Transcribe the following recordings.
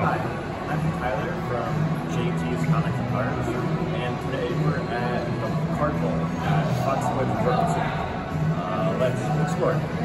Hi, I'm Tyler from JT's Comics and Cards, and today we're at the Card Bowl at Foxwoods Brooklyn. Let's explore.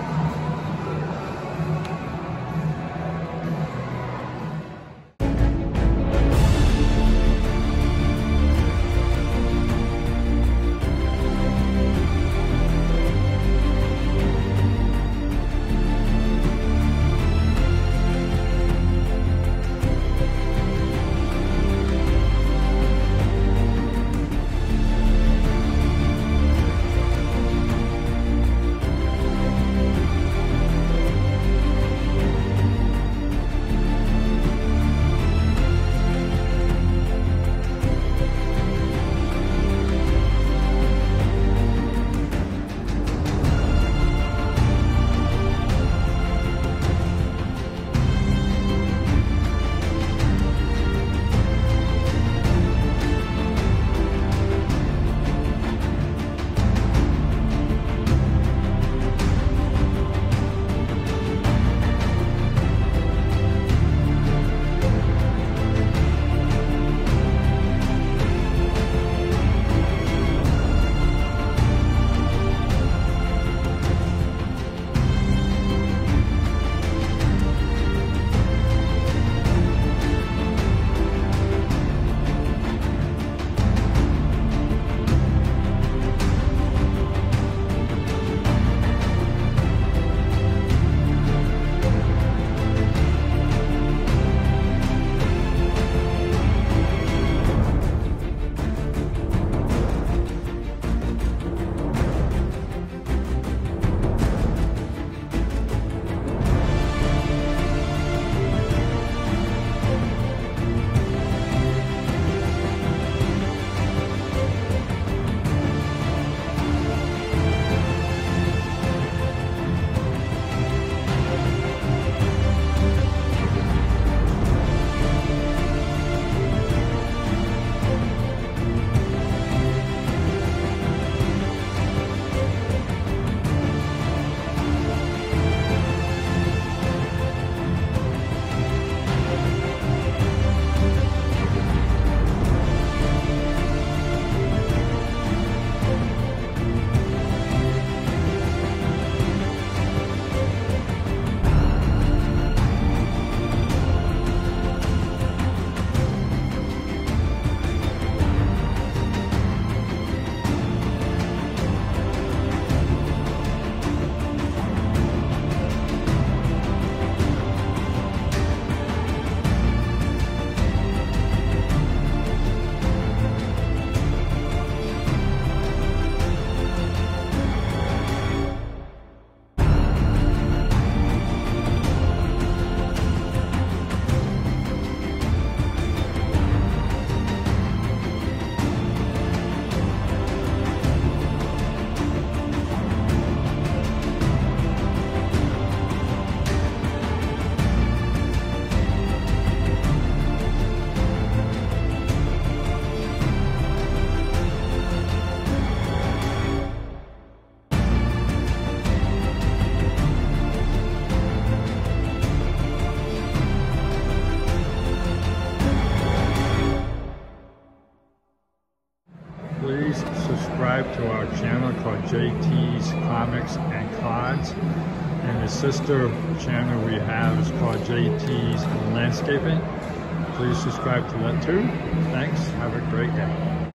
Please subscribe to our channel called JT's Comics and Cards, and the sister channel we have is called JT's Landscaping. Please subscribe to that too. Thanks. Have a great day.